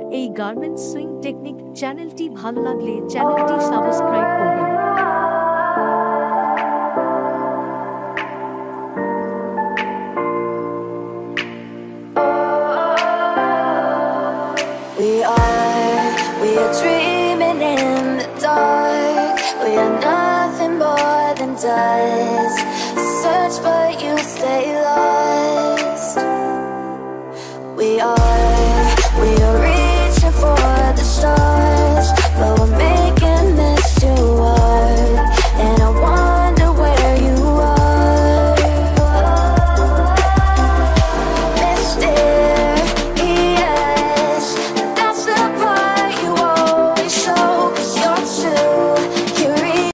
এই garments swing technique চ্যানেলটি ভালো লাগলে চ্যানেলটি সাবস্ক্রাইব করবেন। We are dreaming in the dark. We are nothing more than dust.